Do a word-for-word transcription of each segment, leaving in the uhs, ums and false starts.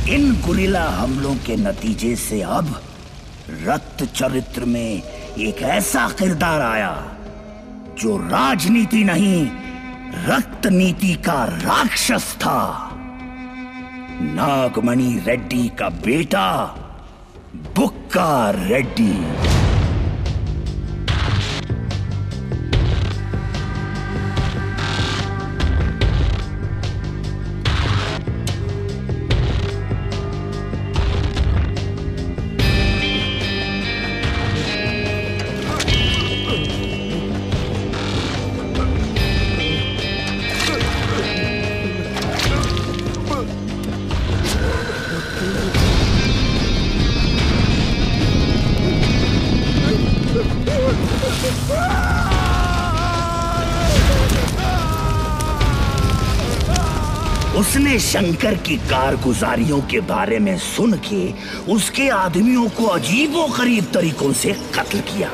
इन guerrilla हमलों के नतीजे से अब रक्त चरित्र में एक ऐसा किरदार आया जो राजनीति नहीं, रक्त नीति का राक्षस था। नागमणि रेड्डी का बेटा बुक्का रेड्डी। उसने शंकर की कारगुजारियों के बारे में सुन के उसके आदमियों को अजीबोगरीब तरीकों से कत्ल किया।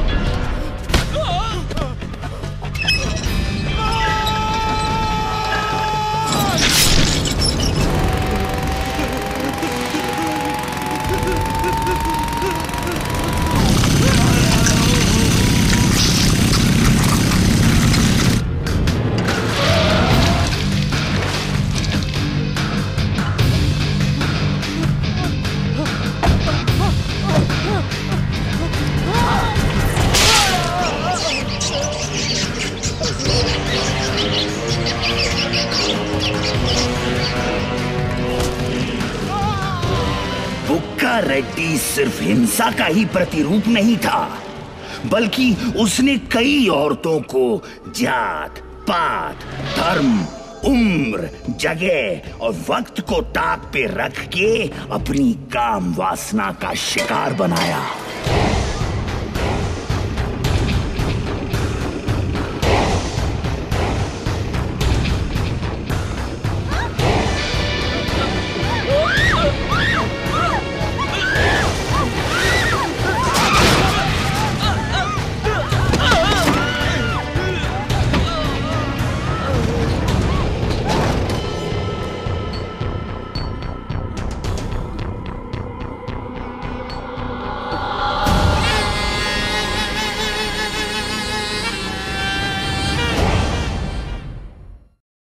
बुक्का रेड्डी सिर्फ हिंसा का ही प्रतिरूप नहीं था, बल्कि उसने कई औरतों को जात, पात, धर्म, उम्र, जगह और वक्त को ताक पे रख के अपनी काम वासना का शिकार बनाया।